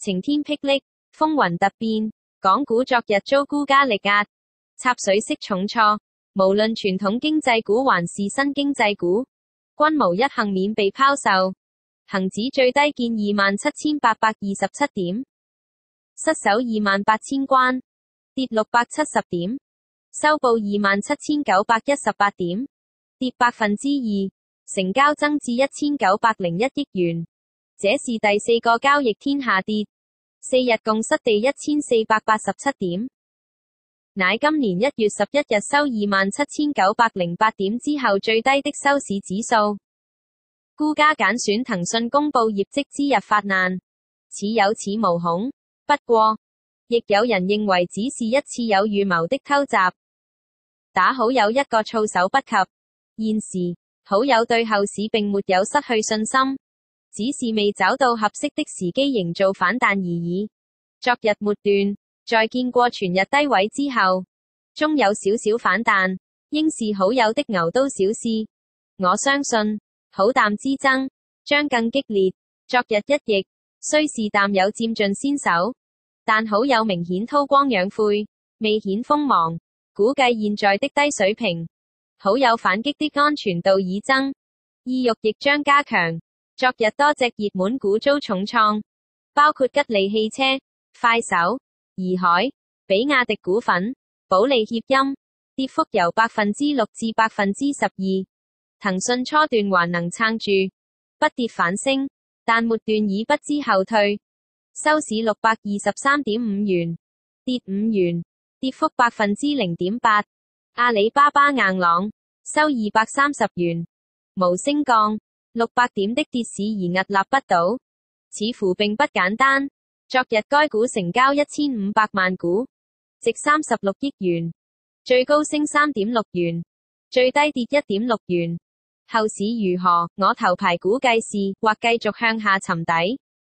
晴天霹靂，風雲突變，港股昨日遭沽家力壓，插水式重挫，無論傳統經濟股還是新經濟股，均無一幸免被拋售。恒指最低見27,827點，失守28,000關，跌670點，收報27,918點，跌2%，成交增至1901億元。這是第4個交易天下跌，4日共失地1487點。乃今年1月11日收27,908點之後最低的收市指數。沽家揀選騰訊公佈業績之日發難，似有恃無恐。不過，亦有人認為只是一次有預謀的偷襲，打好友一個措手不及。現時，好友對後市並沒有失去信心，只是未找到合適的時機營造反彈而已。昨日末段，在見過全日低位之後，終有少少反彈，應是好友的牛刀小試。我相信，好淡之爭將更激烈。昨日一役，雖是淡有佔盡先手，但好友明顯韜光養晦，未顯鋒芒。估計現在的低水平，好友反擊的安全度已增，意欲亦將加強。昨日多隻熱門股遭重創，包括吉利汽車、快手、頤海、比亞迪股份、保利協鑫，跌幅由6%至12%。騰訊初段還能撐住，不跌反升，但末段已不知後退，收市623.5元，跌5元，跌幅0.8%。阿里巴巴硬朗，收230元，無升降，600點的跌市而屹立不倒，似乎並不簡單。昨日該股成交1500萬股，值36億元，最高升3.6元，最低跌1.6元。後市如何？我頭牌估計是或繼續向下沉底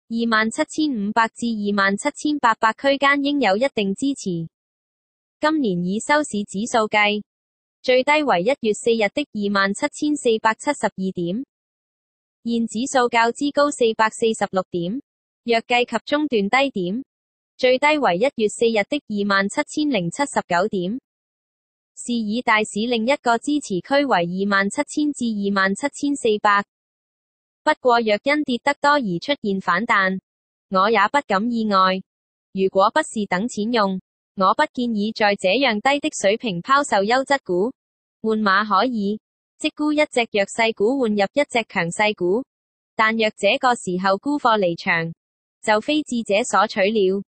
，27,500至27,800區間應有一定支持。今年以收市指數計，最低為1月4日的27,472點，現指數較之高446點，若計及中段低點，最低為1月4日的27,079點。是以大市另一個支持區為27,000至27,400。不過若因跌得多而出現反彈，我也不感意外。如果不是等錢用，我不建議在這樣低的水平拋售優質股。換馬可以，即沽一隻弱勢股換入一隻強勢股，但若這個時候沽貨離場，就非智者所取了。